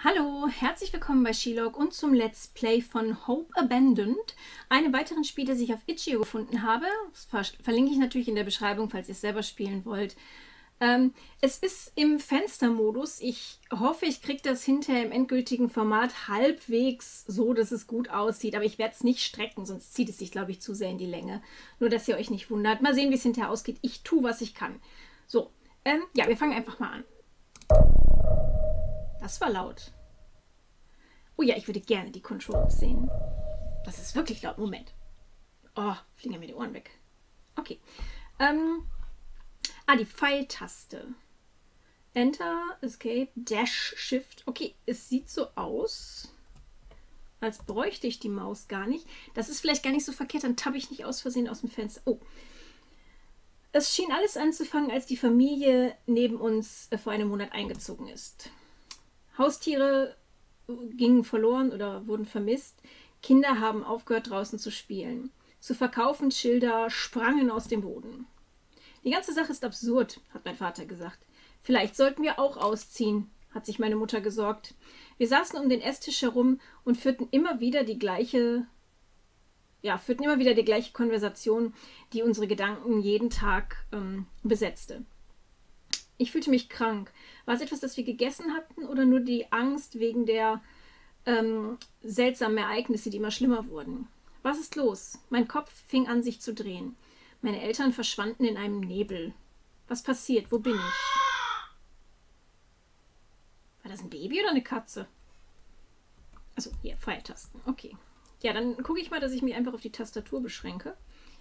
Hallo, herzlich willkommen bei Shilog und zum Let's Play von Hope Abandoned, einem weiteren Spiel, das ich auf Itch.io gefunden habe. Das verlinke ich natürlich in der Beschreibung, falls ihr es selber spielen wollt. Es ist im Fenstermodus. Ich hoffe, ich kriege das hinterher im endgültigen Format halbwegs so, dass es gut aussieht. Aber ich werde es nicht strecken, sonst zieht es sich, glaube ich, zu sehr in die Länge. Nur, dass ihr euch nicht wundert. Mal sehen, wie es hinterher ausgeht. Ich tue, was ich kann. So, ja, wir fangen einfach mal an. Das war laut. Oh ja, ich würde gerne die Controls sehen. Das ist wirklich laut. Moment. Oh, fliegen mir die Ohren weg. Okay. Die Pfeiltaste. Enter, Escape, Dash, Shift. Okay, es sieht so aus, als bräuchte ich die Maus gar nicht. Das ist vielleicht gar nicht so verkehrt, dann tappe ich nicht aus Versehen aus dem Fenster. Oh. Es schien alles anzufangen, als die Familie neben uns vor einem Monat eingezogen ist. Haustiere gingen verloren oder wurden vermisst. Kinder haben aufgehört, draußen zu spielen. Zu verkaufen Schilder sprangen aus dem Boden. Die ganze Sache ist absurd, hat mein Vater gesagt. Vielleicht sollten wir auch ausziehen, hat sich meine Mutter gesorgt. Wir saßen um den Esstisch herum und führten immer wieder die gleiche Konversation, die unsere Gedanken jeden Tag besetzte. Ich fühlte mich krank. War es etwas, das wir gegessen hatten oder nur die Angst wegen der seltsamen Ereignisse, die immer schlimmer wurden? Was ist los? Mein Kopf fing an, sich zu drehen. Meine Eltern verschwanden in einem Nebel. Was passiert? Wo bin ich? War das ein Baby oder eine Katze? Also hier, Pfeiltasten. Okay. Ja, dann gucke ich mal, dass ich mich einfach auf die Tastatur beschränke.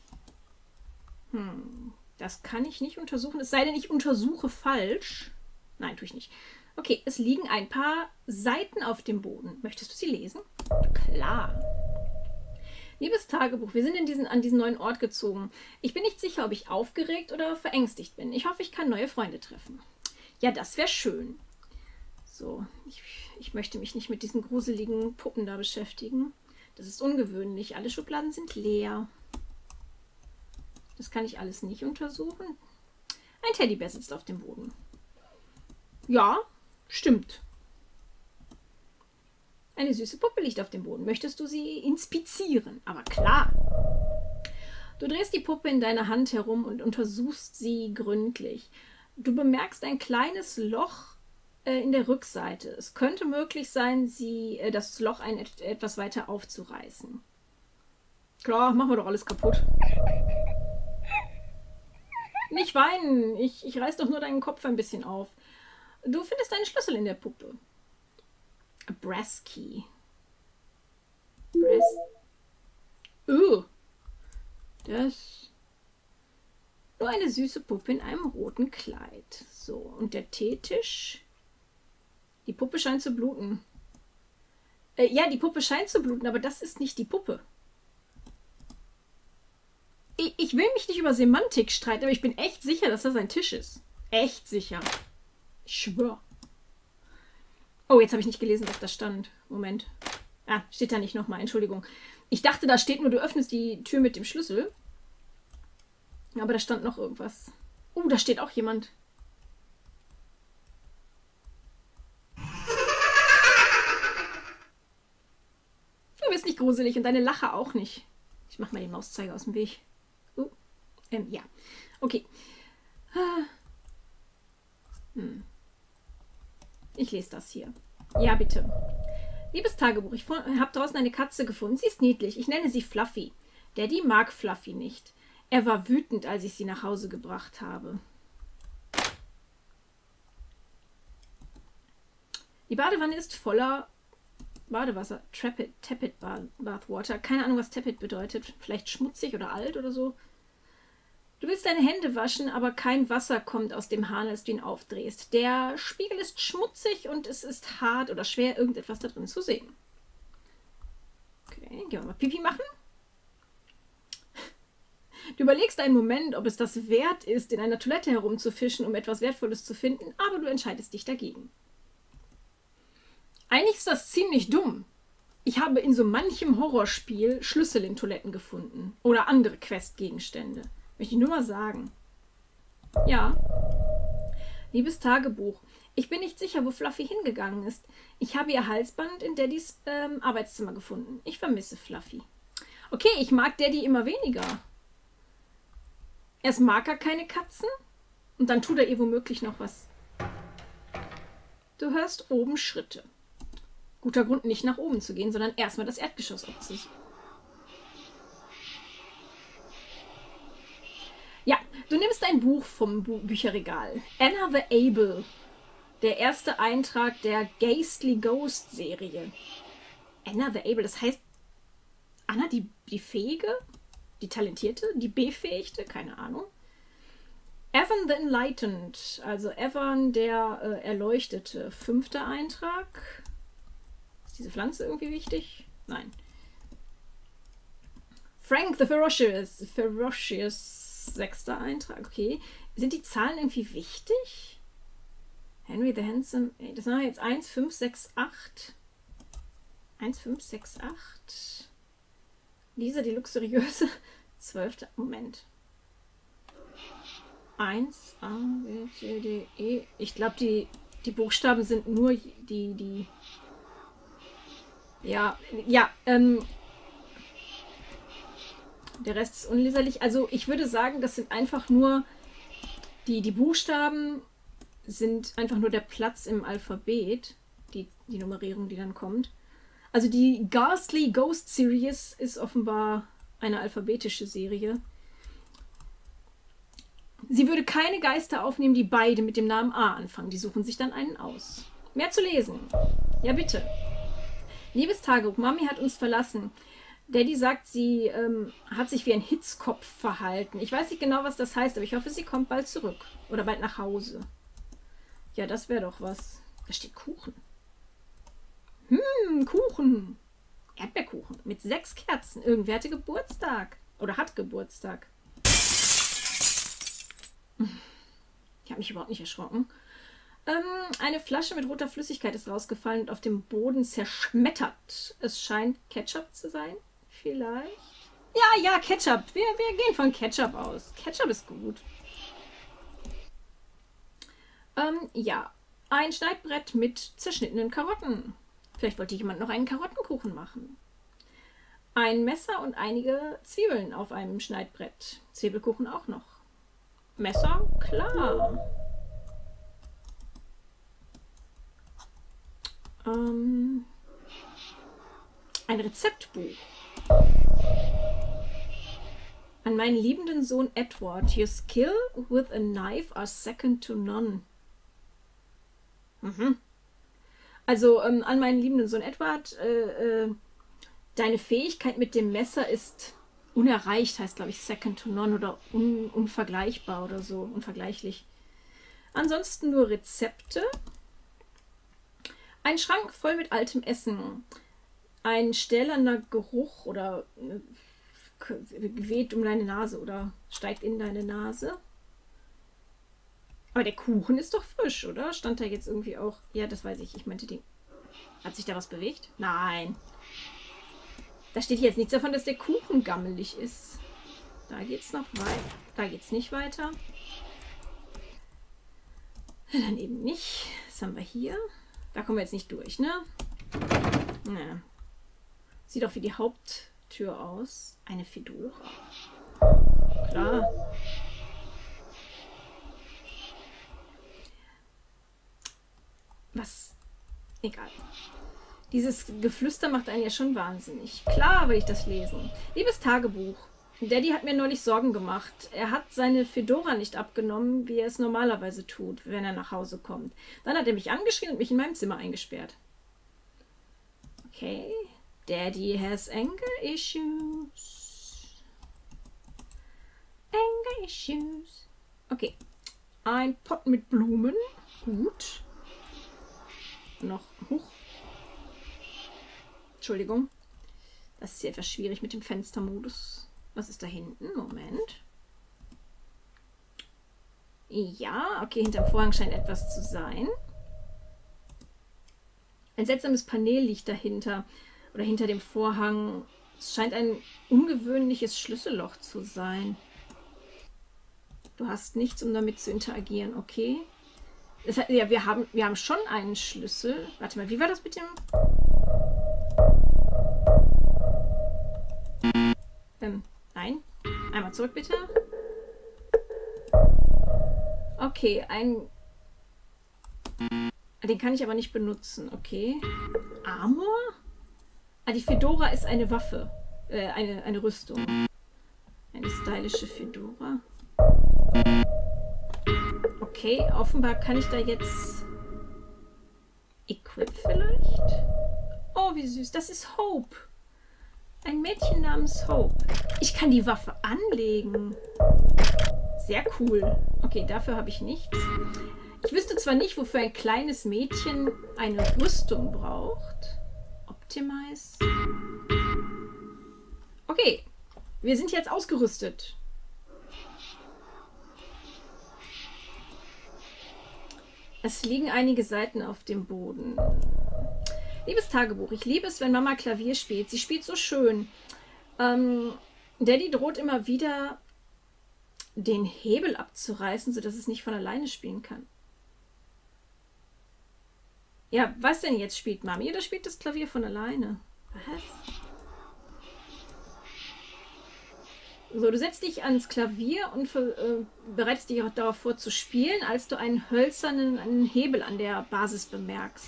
Das kann ich nicht untersuchen. Es sei denn, ich untersuche falsch. Nein, tue ich nicht. Okay, es liegen ein paar Seiten auf dem Boden. Möchtest du sie lesen? Klar. Liebes Tagebuch, wir sind an diesen neuen Ort gezogen. Ich bin nicht sicher, ob ich aufgeregt oder verängstigt bin. Ich hoffe, ich kann neue Freunde treffen. Ja, das wäre schön. So, ich möchte mich nicht mit diesen gruseligen Puppen da beschäftigen. Das ist ungewöhnlich. Alle Schubladen sind leer. Das kann ich alles nicht untersuchen. Ein Teddybär sitzt auf dem Boden. Ja, stimmt. Eine süße Puppe liegt auf dem Boden. Möchtest du sie inspizieren? Aber klar. Du drehst die Puppe in deiner Hand herum und untersuchst sie gründlich. Du bemerkst ein kleines Loch in der Rückseite. Es könnte möglich sein, das Loch etwas weiter aufzureißen. Klar, machen wir doch alles kaputt. Nicht weinen. Ich reiß doch nur deinen Kopf ein bisschen auf. Du findest einen Schlüssel in der Puppe. A brass key. Das. Nur eine süße Puppe in einem roten Kleid. So, und der Teetisch. Die Puppe scheint zu bluten. Ja, die Puppe scheint zu bluten, aber das ist nicht die Puppe. Ich will mich nicht über Semantik streiten, aber ich bin echt sicher, dass das ein Tisch ist. Echt sicher. Ich schwöre. Oh, jetzt habe ich nicht gelesen, was da stand. Moment. Steht da nicht nochmal. Entschuldigung. Ich dachte, da steht nur, du öffnest die Tür mit dem Schlüssel. Aber da stand noch irgendwas. Oh, da steht auch jemand. Du bist nicht gruselig und deine Lache auch nicht. Ich mache mal den Mauszeiger aus dem Weg. Ja. Okay. Ich lese das hier. Ja, bitte. Liebes Tagebuch, ich habe draußen eine Katze gefunden. Sie ist niedlich. Ich nenne sie Fluffy. Daddy mag Fluffy nicht. Er war wütend, als ich sie nach Hause gebracht habe. Die Badewanne ist voller Badewasser. Tepid Bathwater. Keine Ahnung, was Tepid bedeutet. Vielleicht schmutzig oder alt oder so. Du willst deine Hände waschen, aber kein Wasser kommt aus dem Hahn, als du ihn aufdrehst. Der Spiegel ist schmutzig und es ist hart oder schwer, irgendetwas da drin zu sehen. Okay, gehen wir mal Pipi machen. Du überlegst einen Moment, ob es das wert ist, in einer Toilette herumzufischen, um etwas Wertvolles zu finden, aber du entscheidest dich dagegen. Eigentlich ist das ziemlich dumm. Ich habe in so manchem Horrorspiel Schlüssel in Toiletten gefunden oder andere Questgegenstände. Möchte ich nur mal sagen. Ja. Liebes Tagebuch, ich bin nicht sicher, wo Fluffy hingegangen ist. Ich habe ihr Halsband in Daddys Arbeitszimmer gefunden. Ich vermisse Fluffy. Okay, ich mag Daddy immer weniger. Erst mag er keine Katzen und dann tut er ihr womöglich noch was. Du hörst oben Schritte. Guter Grund, nicht nach oben zu gehen, sondern erstmal das Erdgeschoss abzusuchen. Ja, du nimmst ein Buch vom Bücherregal. Anna the Able. Der erste Eintrag der Ghastly Ghost Serie. Anna the Able, das heißt Anna die Fähige? Die Talentierte? Die Befähigte? Keine Ahnung. Evan the Enlightened, also Evan der Erleuchtete. 5. Eintrag. Ist diese Pflanze irgendwie wichtig? Nein. Frank the Ferocious. 6. Eintrag. Okay. Sind die Zahlen irgendwie wichtig? Henry the Handsome. Das war jetzt 1, 5, 6, 8. 1, 5, 6, 8. Lisa die luxuriöse. 12. Moment. 1, A, B, C, D, E. Ich glaube, die Buchstaben sind nur die. Ja, der Rest ist unleserlich. Also ich würde sagen, das sind einfach nur die Buchstaben sind einfach nur der Platz im Alphabet, die Nummerierung, die dann kommt. Also die Ghastly Ghost Series ist offenbar eine alphabetische Serie. Sie würde keine Geister aufnehmen, die beide mit dem Namen A anfangen. Die suchen sich dann einen aus. Mehr zu lesen. Ja, bitte. Liebes Tagebuch, Mami hat uns verlassen. Daddy sagt, sie hat sich wie ein Hitzkopf verhalten. Ich weiß nicht genau, was das heißt, aber ich hoffe, sie kommt bald zurück. Oder bald nach Hause. Ja, das wäre doch was. Da steht Kuchen. Kuchen. Erdbeerkuchen. Mit 6 Kerzen. Irgendwer hatte Geburtstag. Oder hat Geburtstag. Ich habe mich überhaupt nicht erschrocken. Eine Flasche mit roter Flüssigkeit ist rausgefallen und auf dem Boden zerschmettert. Es scheint Ketchup zu sein. Vielleicht. Ja, Ketchup. Wir gehen von Ketchup aus. Ketchup ist gut. Ja. Ein Schneidbrett mit zerschnittenen Karotten. Vielleicht wollte jemand noch einen Karottenkuchen machen. Ein Messer und einige Zwiebeln auf einem Schneidbrett. Zwiebelkuchen auch noch. Messer? Klar. Ein Rezeptbuch. An meinen liebenden Sohn Edward. Your skill with a knife are second to none. Also an meinen liebenden Sohn Edward. Deine Fähigkeit mit dem Messer ist unerreicht, heißt glaube ich second to none oder unvergleichbar oder so, unvergleichlich. Ansonsten nur Rezepte. Ein Schrank voll mit altem Essen. Ein stählerner Geruch oder weht um deine Nase oder steigt in deine Nase. Aber der Kuchen ist doch frisch, oder? Stand da jetzt irgendwie auch... Ja, das weiß ich. Ich meinte den... Hat sich da was bewegt? Nein. Da steht jetzt nichts davon, dass der Kuchen gammelig ist. Da geht's noch weiter. Da geht's nicht weiter. Dann eben nicht. Was haben wir hier? Da kommen wir jetzt nicht durch, ne? Ne. Sieht doch wie die Haupttür aus. Eine Fedora. Klar. Was? Egal. Dieses Geflüster macht einen ja schon wahnsinnig. Klar will ich das lesen. Liebes Tagebuch. Daddy hat mir neulich Sorgen gemacht. Er hat seine Fedora nicht abgenommen, wie er es normalerweise tut, wenn er nach Hause kommt. Dann hat er mich angeschrien und mich in meinem Zimmer eingesperrt. Okay. Daddy has anger issues. Anger issues. Okay. Ein Pott mit Blumen. Gut. Noch. Huch. Entschuldigung. Das ist hier etwas schwierig mit dem Fenstermodus. Was ist da hinten? Moment. Ja, okay, hinterm Vorhang scheint etwas zu sein. Ein seltsames Panel liegt dahinter. Oder hinter dem Vorhang. Es scheint ein ungewöhnliches Schlüsselloch zu sein. Du hast nichts, um damit zu interagieren, okay. Das heißt, ja, wir haben schon einen Schlüssel. Warte mal, wie war das mit dem... Nein. Einmal zurück, bitte. Okay, den kann ich aber nicht benutzen. Okay. Armor? Ah, die Fedora ist eine Waffe. Eine Rüstung. Eine stylische Fedora. Okay, offenbar kann ich da jetzt... Equip vielleicht? Oh, wie süß. Das ist Hope. Ein Mädchen namens Hope. Ich kann die Waffe anlegen. Sehr cool. Okay, dafür habe ich nichts. Ich wüsste zwar nicht, wofür ein kleines Mädchen eine Rüstung braucht. Optimize. Okay, wir sind jetzt ausgerüstet. Es liegen einige Seiten auf dem Boden. Liebes Tagebuch, ich liebe es, wenn Mama Klavier spielt. Sie spielt so schön. Daddy droht immer wieder, den Hebel abzureißen, sodass es nicht von alleine spielen kann. Ja, was denn jetzt spielt Mami? Oder spielt das Klavier von alleine? Was? So, du setzt dich ans Klavier und bereitest dich auch darauf vor zu spielen, als du einen hölzernen Hebel an der Basis bemerkst.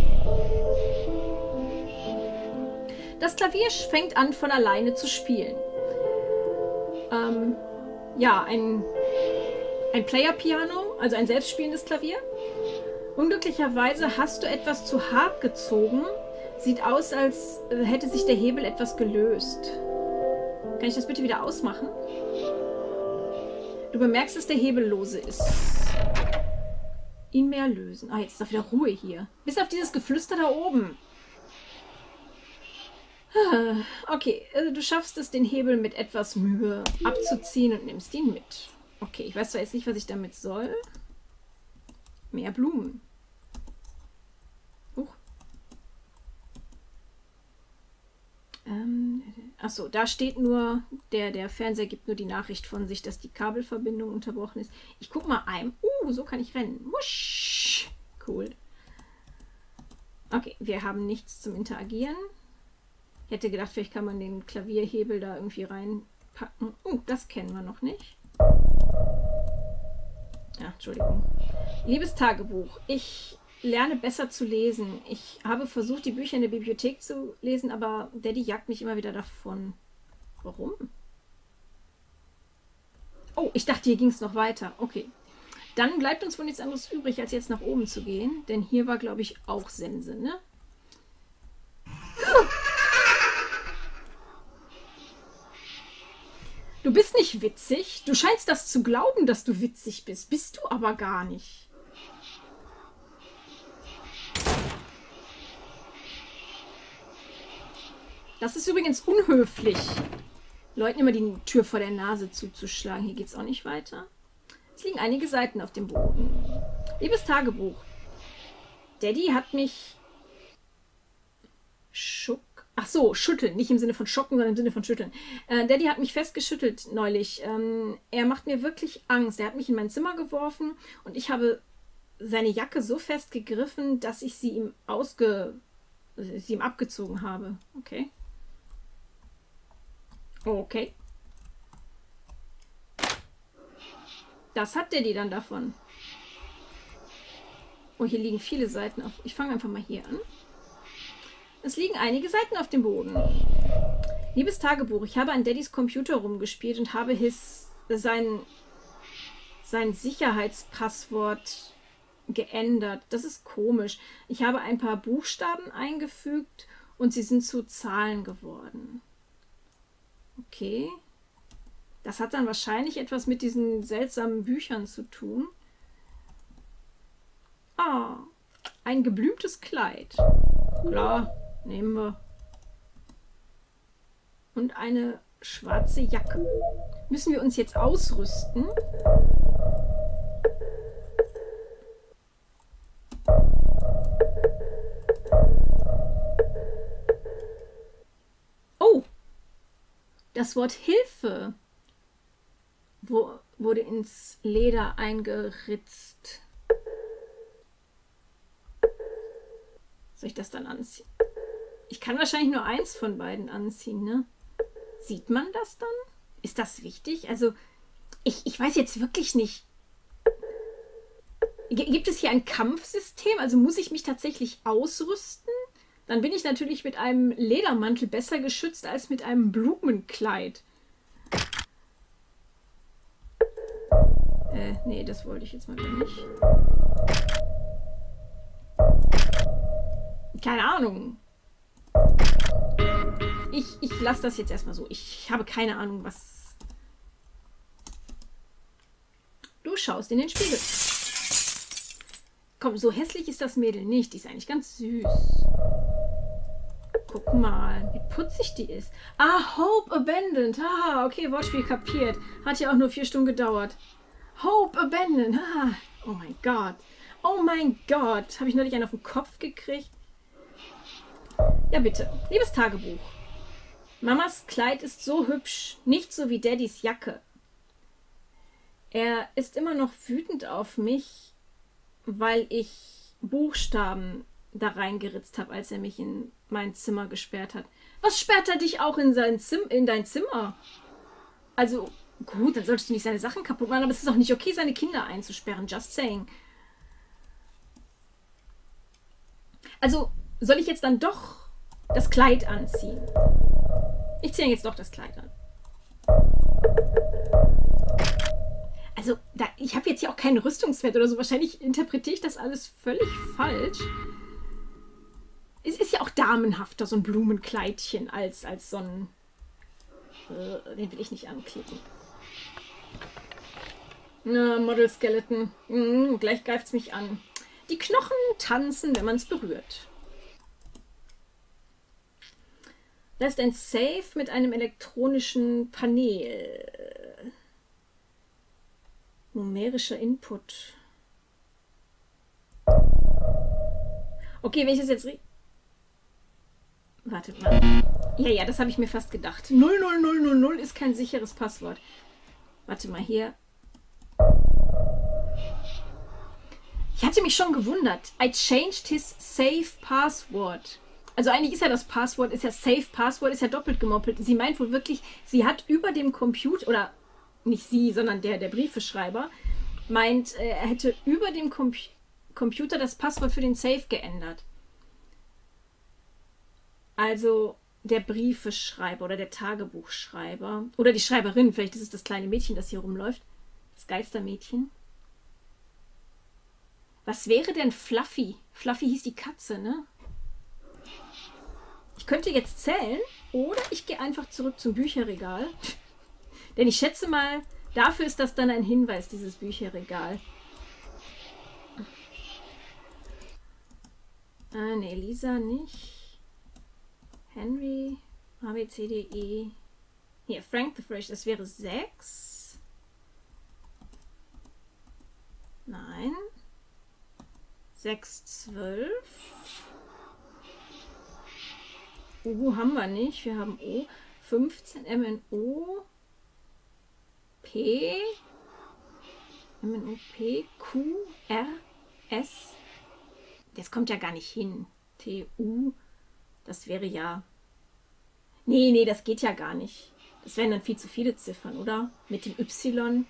Das Klavier fängt an, von alleine zu spielen. Ja, ein Player-Piano, also ein selbstspielendes Klavier. Unglücklicherweise hast du etwas zu hart gezogen. Sieht aus, als hätte sich der Hebel etwas gelöst. Kann ich das bitte wieder ausmachen? Du bemerkst, dass der Hebel lose ist. Ihn mehr lösen. Ah, jetzt ist auch wieder Ruhe hier. Bis auf dieses Geflüster da oben. Okay, du schaffst es, den Hebel mit etwas Mühe abzuziehen und nimmst ihn mit. Okay, ich weiß zwar jetzt nicht, was ich damit soll. Mehr Blumen. Achso, da steht nur, der Fernseher gibt nur die Nachricht von sich, dass die Kabelverbindung unterbrochen ist. Ich guck mal ein. So kann ich rennen. Wusch. Cool. Okay, wir haben nichts zum Interagieren. Ich hätte gedacht, vielleicht kann man den Klavierhebel da irgendwie reinpacken. Das kennen wir noch nicht. Ja, Entschuldigung. Liebes Tagebuch, ich lerne besser zu lesen. Ich habe versucht, die Bücher in der Bibliothek zu lesen, aber Daddy jagt mich immer wieder davon. Warum? Oh, ich dachte, hier ging es noch weiter. Okay. Dann bleibt uns wohl nichts anderes übrig, als jetzt nach oben zu gehen. Denn hier war, glaube ich, auch Sense, ne? Du bist nicht witzig. Du scheinst das zu glauben, dass du witzig bist. Bist du aber gar nicht. Das ist übrigens unhöflich, Leuten immer die Tür vor der Nase zuzuschlagen. Hier geht es auch nicht weiter. Es liegen einige Seiten auf dem Boden. Liebes Tagebuch, Daddy hat mich schütteln. Nicht im Sinne von schocken, sondern im Sinne von schütteln. Daddy hat mich festgeschüttelt neulich. Er macht mir wirklich Angst. Er hat mich in mein Zimmer geworfen und ich habe seine Jacke so fest gegriffen, dass ich sie ihm abgezogen habe. Okay. Okay. Das hat Daddy dann davon. Oh, hier liegen viele Seiten auf. Ich fange einfach mal hier an. Es liegen einige Seiten auf dem Boden. Liebes Tagebuch, ich habe an Daddys Computer rumgespielt und habe sein Sicherheitspasswort geändert. Das ist komisch. Ich habe ein paar Buchstaben eingefügt und sie sind zu Zahlen geworden. Okay. Das hat dann wahrscheinlich etwas mit diesen seltsamen Büchern zu tun. Ah, ein geblümtes Kleid. Klar, nehmen wir. Und eine schwarze Jacke. Müssen wir uns jetzt ausrüsten? Oh, das Wort Hilfe wurde ins Leder eingeritzt. Soll ich das dann anziehen? Ich kann wahrscheinlich nur eins von beiden anziehen, ne? Sieht man das dann? Ist das wichtig? Also, ich weiß jetzt wirklich nicht. Gibt es hier ein Kampfsystem? Also muss ich mich tatsächlich ausrüsten? Dann bin ich natürlich mit einem Ledermantel besser geschützt als mit einem Blumenkleid. Nee, das wollte ich jetzt mal nicht. Keine Ahnung. Ich lasse das jetzt erstmal so. Ich habe keine Ahnung, was... Du schaust in den Spiegel. Komm, so hässlich ist das Mädel nicht. Die ist eigentlich ganz süß. Guck mal, wie putzig die ist. Ah, Hope Abandoned. Haha, okay, Wortspiel kapiert. Hat ja auch nur 4 Stunden gedauert. Hope Abandoned. Haha. Oh mein Gott. Oh mein Gott. Habe ich neulich einen auf den Kopf gekriegt? Ja, bitte. Liebes Tagebuch. Mamas Kleid ist so hübsch. Nicht so wie Daddys Jacke. Er ist immer noch wütend auf mich, weil ich Buchstaben da reingeritzt habe, als er mich in mein Zimmer gesperrt hat. Was sperrt er dich auch in dein Zimmer? Also, gut, dann solltest du nicht seine Sachen kaputt machen, aber es ist auch nicht okay, seine Kinder einzusperren. Just saying. Also, soll ich jetzt dann doch das Kleid anziehen? Ich ziehe jetzt doch das Kleid an. Also, ich habe jetzt hier auch keinen Rüstungswert oder so. Wahrscheinlich interpretiere ich das alles völlig falsch. Es ist ja auch damenhafter, so ein Blumenkleidchen, als so ein... den will ich nicht anklicken. Na, Model Skeleton. Gleich greift es mich an. Die Knochen tanzen, wenn man es berührt. Da ist ein Safe mit einem elektronischen Panel. Numerischer Input. Okay, wenn ich das jetzt... Warte mal. Ja, das habe ich mir fast gedacht. 00000 ist kein sicheres Passwort. Warte mal hier. Ich hatte mich schon gewundert. I changed his safe password. Also eigentlich ist ja das Passwort, ist ja Safe Password, ist ja doppelt gemoppelt. Sie meint wohl wirklich, sie hat über dem Computer, oder nicht sie, sondern der Briefeschreiber, meint, er hätte über dem Computer das Passwort für den Safe geändert. Also der Briefeschreiber oder der Tagebuchschreiber oder die Schreiberin, vielleicht ist es das kleine Mädchen, das hier rumläuft, das Geistermädchen. Was wäre denn Fluffy? Fluffy hieß die Katze, ne? Ich könnte jetzt zählen oder ich gehe einfach zurück zum Bücherregal. Denn ich schätze mal, dafür ist das dann ein Hinweis, dieses Bücherregal. Ne, Lisa nicht. Henry, A, B, C, D, E. Hier, Frank the Fresh, das wäre 6. Nein. 6, 12. U haben wir nicht. Wir haben O. 15, MNO. P. MNO, P. Q. R. S. Das kommt ja gar nicht hin. T. U. Das wäre ja... Nee, das geht ja gar nicht. Das wären dann viel zu viele Ziffern, oder? Mit dem Y.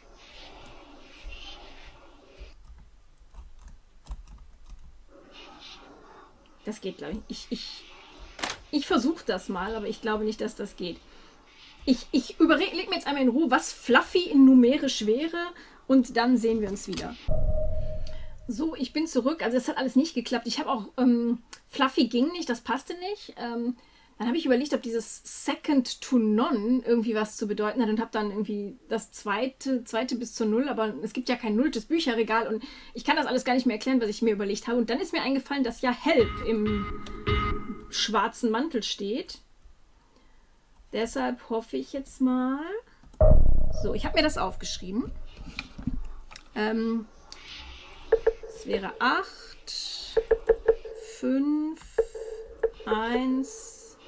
Das geht, glaube ich. Ich versuche das mal, aber ich glaube nicht, dass das geht. Ich überlege mir jetzt einmal in Ruhe, was Fluffy in numerisch wäre und dann sehen wir uns wieder. So, ich bin zurück. Also das hat alles nicht geklappt. Ich habe auch... Fluffy ging nicht, das passte nicht. Dann habe ich überlegt, ob dieses Second to None irgendwie was zu bedeuten hat und habe dann irgendwie das zweite bis zur Null, aber es gibt ja kein nulltes Bücherregal und ich kann das alles gar nicht mehr erklären, was ich mir überlegt habe. Und dann ist mir eingefallen, dass ja Help im schwarzen Mantel steht. Deshalb hoffe ich jetzt mal... So, ich habe mir das aufgeschrieben. Es wäre 8, 5, 1,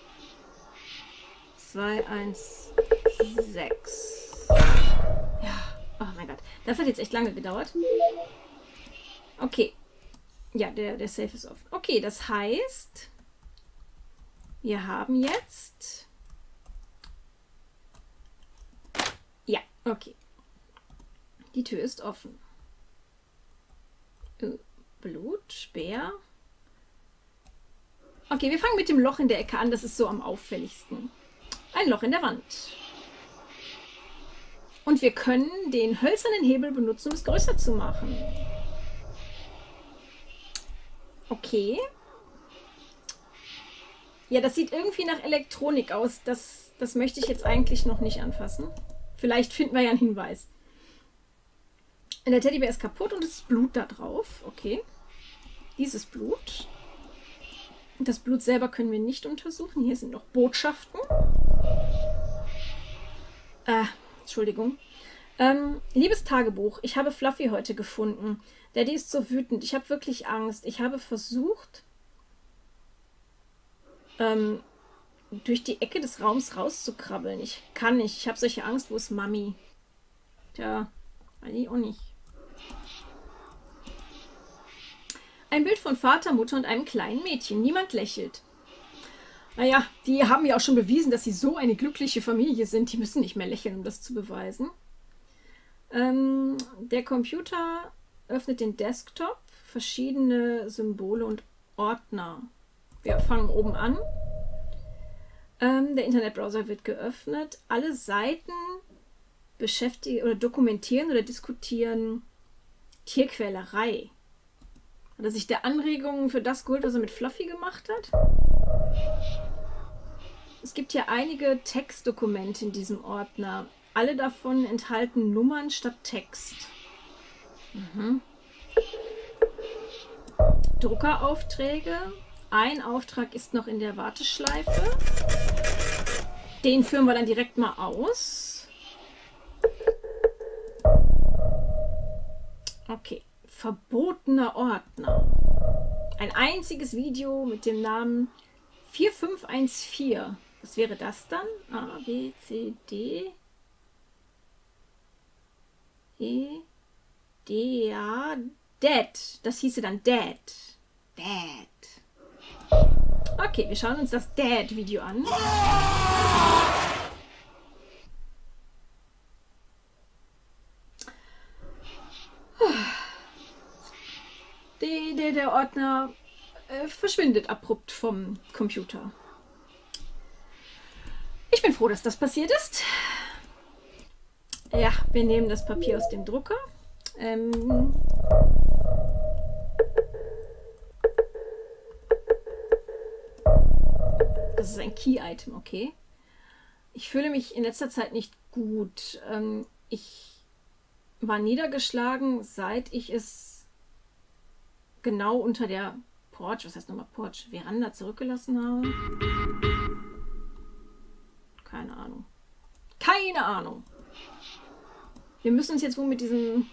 2, 1, 6. Ja, oh mein Gott. Das hat jetzt echt lange gedauert. Okay. Ja, der Safe ist offen. Okay, das heißt, wir haben jetzt... Ja, okay. Die Tür ist offen. Blut, Speer. Okay, wir fangen mit dem Loch in der Ecke an. Das ist so am auffälligsten. Ein Loch in der Wand. Und wir können den hölzernen Hebel benutzen, um es größer zu machen. Okay. Ja, das sieht irgendwie nach Elektronik aus. Das möchte ich jetzt eigentlich noch nicht anfassen. Vielleicht finden wir ja einen Hinweis. Der Teddybär ist kaputt und es ist Blut da drauf. Okay. Dieses Blut. Das Blut selber können wir nicht untersuchen. Hier sind noch Botschaften. Entschuldigung. Liebes Tagebuch, ich habe Fluffy heute gefunden. Daddy ist so wütend. Ich habe wirklich Angst. Ich habe versucht, durch die Ecke des Raums rauszukrabbeln. Ich kann nicht. Ich habe solche Angst. Wo ist Mami? Tja, weiß ich auch nicht. Ein Bild von Vater, Mutter und einem kleinen Mädchen. Niemand lächelt. Naja, die haben ja auch schon bewiesen, dass sie so eine glückliche Familie sind. Die müssen nicht mehr lächeln, um das zu beweisen. Der Computer öffnet den Desktop. Verschiedene Symbole und Ordner. Wir fangen oben an. Der Internetbrowser wird geöffnet. Alle Seiten beschäftigen oder dokumentieren oder diskutieren Tierquälerei. Hat er sich der Anregungen für das geholt, was er mit Fluffy gemacht hat? Es gibt hier einige Textdokumente in diesem Ordner. Alle davon enthalten Nummern statt Text. Druckeraufträge. Ein Auftrag ist noch in der Warteschleife. Den führen wir dann direkt mal aus. Okay. Verbotener Ordner. Ein einziges Video mit dem Namen 4514. Was wäre das dann? A, B, C, D, E, D, A, Dead. Das hieße dann Dead. Dead. Okay, wir schauen uns das Dead-Video an. Der Ordner verschwindet abrupt vom Computer. Ich bin froh, dass das passiert ist. Ja, wir nehmen das Papier aus dem Drucker. Das ist ein Key-Item, okay. Ich fühle mich in letzter Zeit nicht gut. Ich war niedergeschlagen, seit ich es genau unter der Porch, was heißt nochmal Porch, Veranda zurückgelassen habe. Keine Ahnung. Keine Ahnung. Wir müssen uns jetzt wohl mit diesem...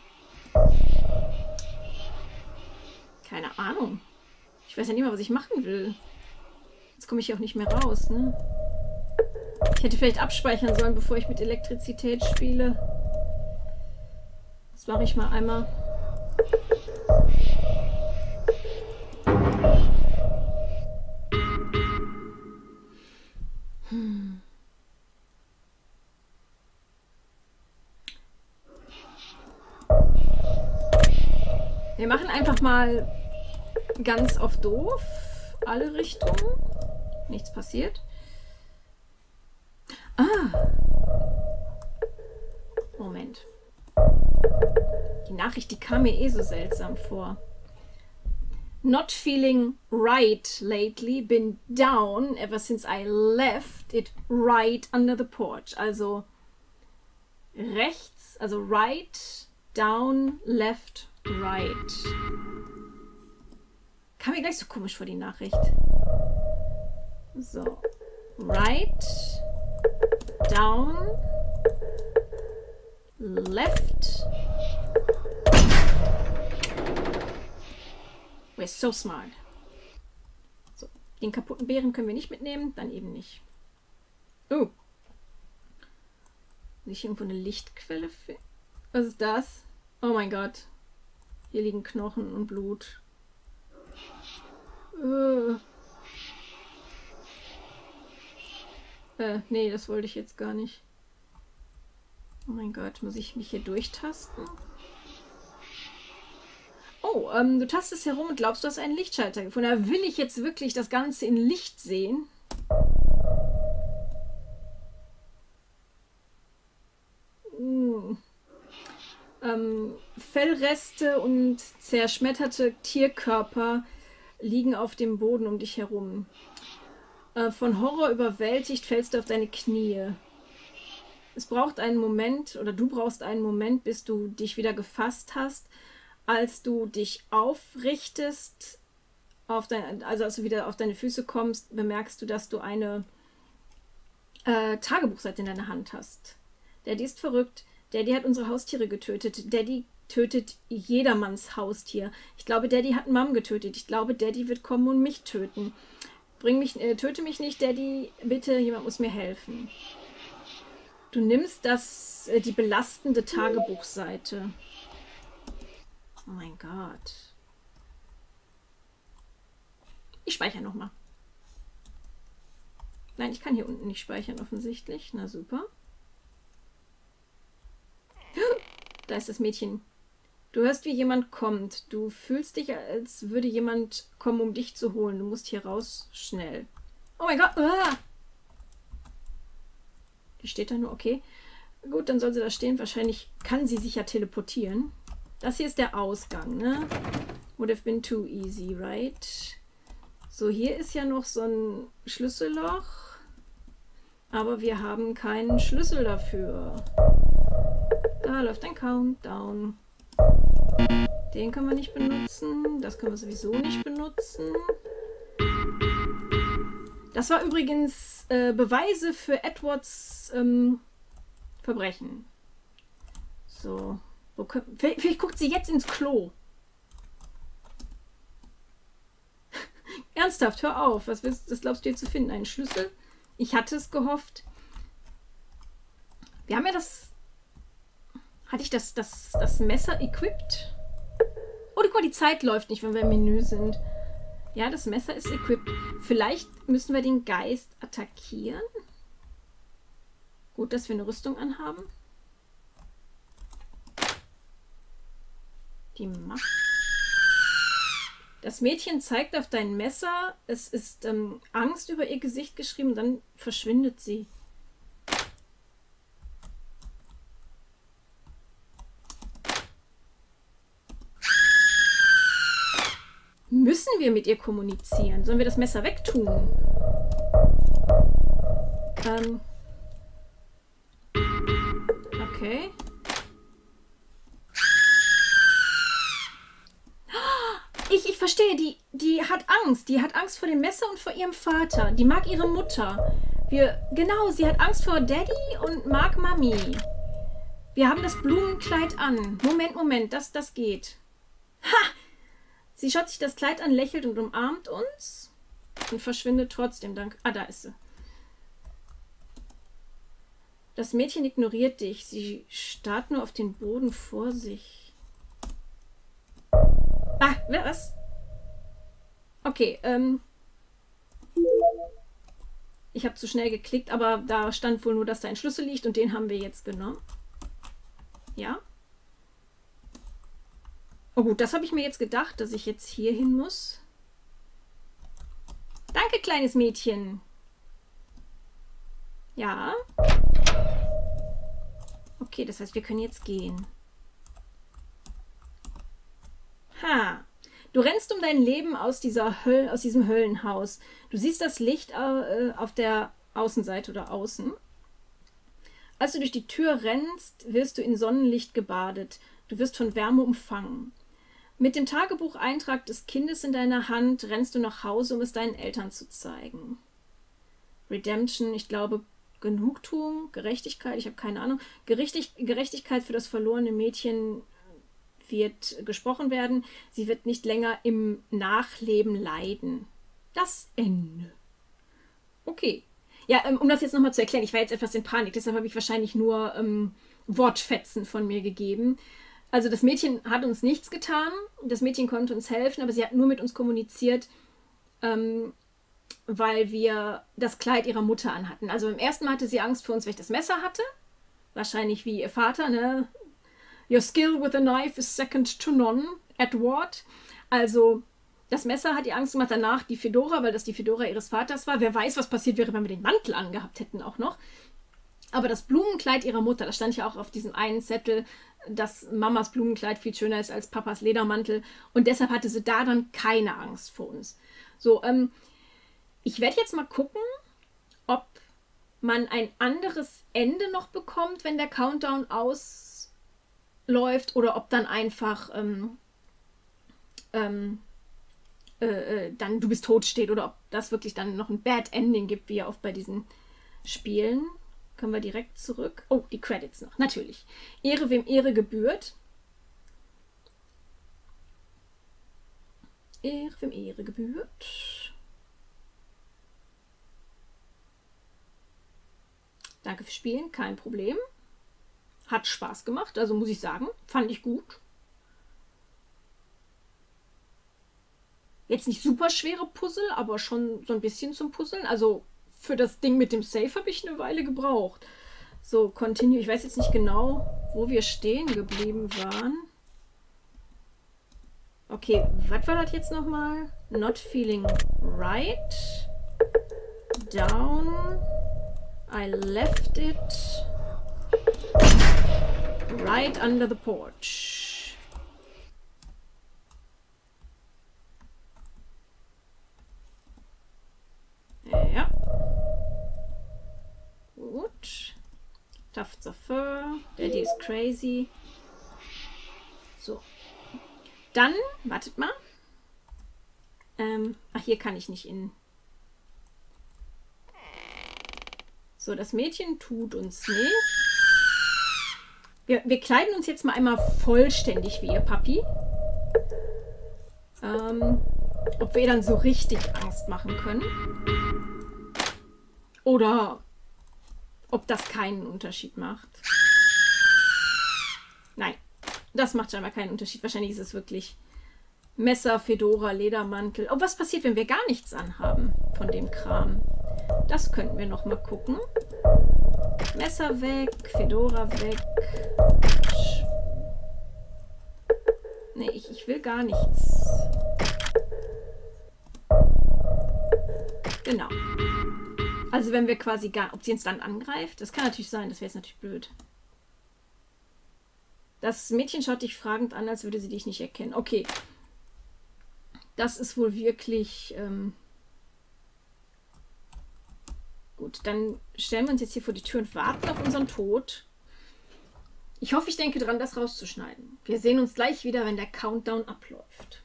Keine Ahnung. Ich weiß ja nicht mal, was ich machen will. Jetzt komme ich hier auch nicht mehr raus, ne? Ich hätte vielleicht abspeichern sollen, bevor ich mit Elektrizität spiele. Das mache ich mal einmal. Wir machen einfach mal ganz auf doof. Alle Richtungen. Nichts passiert. Ah. Moment. Die Nachricht, die kam mir eh so seltsam vor. Not feeling right lately, been down ever since I left it right under the porch. Also rechts, also right, down, left, right. Kam mir gleich so komisch vor, die Nachricht. So. Right, down, left. We're so smart. So, den kaputten Bären können wir nicht mitnehmen, dann eben nicht. Oh. Nicht irgendwo eine Lichtquelle finden? Was ist das? Oh mein Gott. Hier liegen Knochen und Blut. Nee, das wollte ich jetzt gar nicht. Oh mein Gott, muss ich mich hier durchtasten? Oh, du tastest herum und glaubst, du hast einen Lichtschalter gefunden. Da will ich jetzt wirklich das Ganze in Licht sehen. Fellreste und zerschmetterte Tierkörper liegen auf dem Boden um dich herum. Von Horror überwältigt fällst du auf deine Knie. Es braucht einen Moment, oder du brauchst einen Moment, bis du dich wieder gefasst hast. Als du dich aufrichtest, also als du wieder auf deine Füße kommst, bemerkst du, dass du eine Tagebuchseite in deiner Hand hast. Daddy ist verrückt. Daddy hat unsere Haustiere getötet. Daddy tötet jedermanns Haustier. Ich glaube, Daddy hat Mom getötet. Ich glaube, Daddy wird kommen und mich töten. Töte mich nicht, Daddy. Bitte, jemand muss mir helfen. Du nimmst die belastende Tagebuchseite. Oh mein Gott. Ich speichere nochmal. Nein, ich kann hier unten nicht speichern, offensichtlich. Na super. Da ist das Mädchen. Du hörst, wie jemand kommt. Du fühlst dich, als würde jemand kommen, um dich zu holen. Du musst hier raus, schnell. Oh mein Gott. Ah! Die steht da nur, okay. Gut, dann soll sie da stehen. Wahrscheinlich kann sie sich ja teleportieren. Das hier ist der Ausgang, ne? Would have been too easy, right? So, hier ist ja noch so ein Schlüsselloch. Aber wir haben keinen Schlüssel dafür. Da läuft ein Countdown. Den können wir nicht benutzen. Das können wir sowieso nicht benutzen. Das war übrigens Beweise für Edwards Verbrechen. So. Vielleicht guckt sie jetzt ins Klo. Ernsthaft, hör auf. Was glaubst du dir zu finden? Einen Schlüssel? Ich hatte es gehofft. Wir haben ja das... Hatte ich das Messer equipped? Oh, guck mal, die Zeit läuft nicht, wenn wir im Menü sind. Ja, das Messer ist equipped. Vielleicht müssen wir den Geist attackieren. Gut, dass wir eine Rüstung anhaben. Die Macht. Das Mädchen zeigt auf dein Messer. Es ist Angst über ihr Gesicht geschrieben. Dann verschwindet sie. Müssen wir mit ihr kommunizieren? Sollen wir das Messer wegtun? Okay. Ich verstehe, die hat Angst. Die hat Angst vor dem Messer und vor ihrem Vater. Die mag ihre Mutter. Genau, sie hat Angst vor Daddy und mag Mami. Wir haben das Blumenkleid an. Moment, das geht. Ha! Sie schaut sich das Kleid an, lächelt und umarmt uns und verschwindet trotzdem. Dank. Ah, da ist sie. Das Mädchen ignoriert dich. Sie starrt nur auf den Boden vor sich. Ah, was? Okay, ich habe zu schnell geklickt, aber da stand wohl nur, dass da ein Schlüssel liegt und den haben wir jetzt genommen. Ja. Oh gut, das habe ich mir jetzt gedacht, dass ich jetzt hier hin muss. Danke, kleines Mädchen. Ja. Okay, das heißt, wir können jetzt gehen. Ha. Du rennst um dein Leben aus diesem Höllenhaus. Du siehst das Licht auf der Außenseite oder außen. Als du durch die Tür rennst, wirst du in Sonnenlicht gebadet. Du wirst von Wärme umfangen. Mit dem Tagebucheintrag des Kindes in deiner Hand rennst du nach Hause, um es deinen Eltern zu zeigen. Redemption, ich glaube, Genugtuung, Gerechtigkeit, ich habe keine Ahnung. Gerechtigkeit für das verlorene Mädchen wird gesprochen werden. Sie wird nicht länger im Nachleben leiden. Das Ende. Okay. Ja, um das jetzt nochmal zu erklären, ich war jetzt etwas in Panik, deshalb habe ich wahrscheinlich nur Wortfetzen von mir gegeben. Also das Mädchen hat uns nichts getan, das Mädchen konnte uns helfen, aber sie hat nur mit uns kommuniziert, weil wir das Kleid ihrer Mutter anhatten. Also im ersten Mal hatte sie Angst vor uns, weil ich das Messer hatte. Wahrscheinlich wie ihr Vater, ne? Your skill with a knife is second to none, Edward. Also das Messer hat ihr Angst gemacht, danach die Fedora, weil das die Fedora ihres Vaters war. Wer weiß, was passiert wäre, wenn wir den Mantel angehabt hätten auch noch. Aber das Blumenkleid ihrer Mutter, das stand ja auch auf diesem einen Zettel, dass Mamas Blumenkleid viel schöner ist als Papas Ledermantel. Und deshalb hatte sie da dann keine Angst vor uns. So, ich werde jetzt mal gucken, ob man ein anderes Ende noch bekommt, wenn der Countdown ausläuft, oder ob dann einfach dann du bist tot steht, oder ob das wirklich dann noch ein Bad Ending gibt, wie ja oft bei diesen Spielen. Können wir direkt zurück. Oh, die Credits noch, natürlich. Ehre, wem Ehre gebührt. Ehre, wem Ehre gebührt. Danke fürs Spielen, kein Problem. Hat Spaß gemacht, also muss ich sagen. Fand ich gut. Jetzt nicht super schwere Puzzle, aber schon so ein bisschen zum Puzzeln. Also für das Ding mit dem Safe habe ich eine Weile gebraucht. So, continue. Ich weiß jetzt nicht genau, wo wir stehen geblieben waren. Okay, was war das jetzt nochmal? Not feeling right. Down. I left it right under the porch. Ja. Gut. Tufts of Fur. Daddy is crazy. So. Dann, wartet mal. Ach, hier kann ich nicht in. So, das Mädchen tut uns nicht. Wir kleiden uns jetzt mal einmal vollständig wie ihr Papi. Ob wir ihr dann so richtig Angst machen können. Oder ob das keinen Unterschied macht. Nein, das macht scheinbar keinen Unterschied. Wahrscheinlich ist es wirklich Messer, Fedora, Ledermantel. Oh, was passiert, wenn wir gar nichts anhaben von dem Kram? Das könnten wir noch mal gucken. Messer weg, Fedora weg. Nee, ich will gar nichts. Genau. Also wenn wir quasi gar... Ob sie uns dann angreift? Das kann natürlich sein, das wäre jetzt natürlich blöd. Das Mädchen schaut dich fragend an, als würde sie dich nicht erkennen. Okay. Das ist wohl wirklich... Gut, dann stellen wir uns jetzt hier vor die Tür und warten auf unseren Tod. Ich hoffe, ich denke dran, das rauszuschneiden. Wir sehen uns gleich wieder, wenn der Countdown abläuft.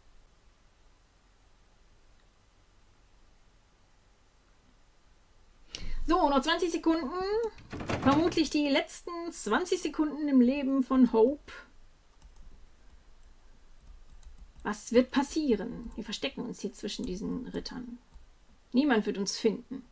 So, noch 20 Sekunden. Vermutlich die letzten 20 Sekunden im Leben von Hope. Was wird passieren? Wir verstecken uns hier zwischen diesen Rittern. Niemand wird uns finden.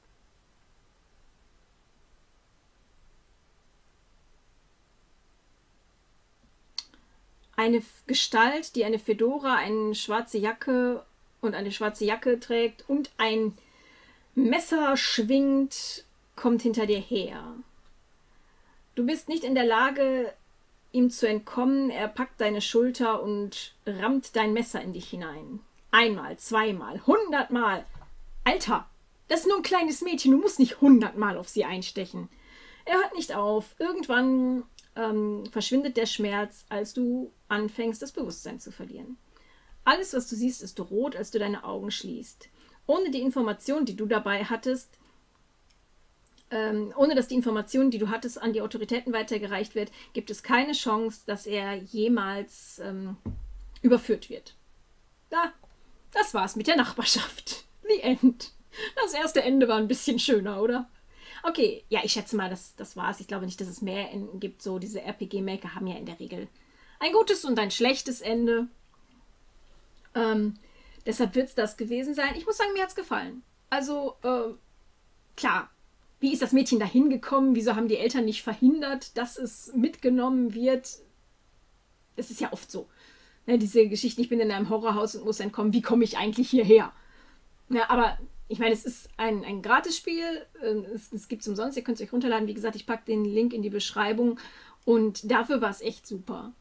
Eine Gestalt, die eine Fedora, eine schwarze Jacke und eine schwarze Jacke trägt und ein Messer schwingt, kommt hinter dir her. Du bist nicht in der Lage, ihm zu entkommen. Er packt deine Schulter und rammt dein Messer in dich hinein. Einmal, zweimal, 100-mal. Alter, das ist nur ein kleines Mädchen. Du musst nicht 100-mal auf sie einstechen. Er hört nicht auf. Irgendwann verschwindet der Schmerz, als du anfängst, das Bewusstsein zu verlieren. Alles, was du siehst, ist rot, als du deine Augen schließt. Ohne die Information, die du dabei hattest, ohne dass die Information, die du hattest, an die Autoritäten weitergereicht wird, gibt es keine Chance, dass er jemals überführt wird. Das war's mit der Nachbarschaft. The End. Das erste Ende war ein bisschen schöner, oder? Okay, ja, ich schätze mal, das war's. Ich glaube nicht, dass es mehr Enden gibt. So, diese RPG-Maker haben ja in der Regel ein gutes und ein schlechtes Ende. Deshalb wird es das gewesen sein. Ich muss sagen, mir hat es gefallen. Also, klar, wie ist das Mädchen da hingekommen? Wieso haben die Eltern nicht verhindert, dass es mitgenommen wird? Das ist ja oft so. Ne, diese Geschichten, ich bin in einem Horrorhaus und muss entkommen. Wie komme ich eigentlich hierher? Ja, aber ich meine, es ist ein Gratisspiel. Es gibt es umsonst. Ihr könnt es euch runterladen. Wie gesagt, ich packe den Link in die Beschreibung. Und dafür war es echt super.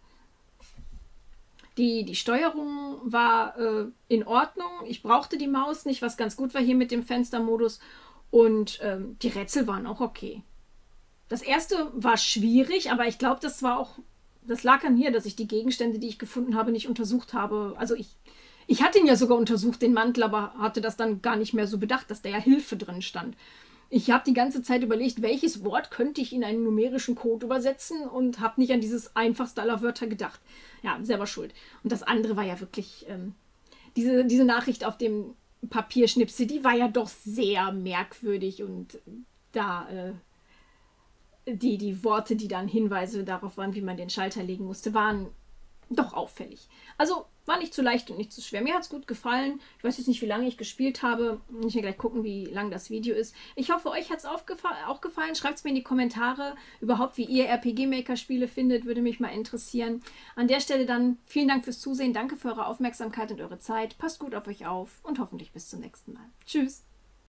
Die Steuerung war in Ordnung. Ich brauchte die Maus nicht, was ganz gut war hier mit dem Fenstermodus. Und die Rätsel waren auch okay. Das erste war schwierig, aber ich glaube, das lag an mir, dass ich die Gegenstände, die ich gefunden habe, nicht untersucht habe. Also ich hatte ihn ja sogar untersucht, den Mantel, aber hatte das dann gar nicht mehr so bedacht, dass da ja Hilfe drin stand. Ich habe die ganze Zeit überlegt, welches Wort könnte ich in einen numerischen Code übersetzen und habe nicht an dieses einfachste aller Wörter gedacht. Ja, selber schuld. Und das andere war ja wirklich, diese Nachricht auf dem Papierschnipsel, die war ja doch sehr merkwürdig und da die Worte, die dann Hinweise darauf waren, wie man den Schalter legen musste, waren doch auffällig. Also war nicht zu leicht und nicht zu schwer. Mir hat es gut gefallen. Ich weiß jetzt nicht, wie lange ich gespielt habe. Ich will gleich gucken, wie lang das Video ist. Ich hoffe, euch hat es auch gefallen. Schreibt es mir in die Kommentare überhaupt, wie ihr RPG Maker Spiele findet. Würde mich mal interessieren. An der Stelle dann vielen Dank fürs Zusehen. Danke für eure Aufmerksamkeit und eure Zeit. Passt gut auf euch auf und hoffentlich bis zum nächsten Mal. Tschüss.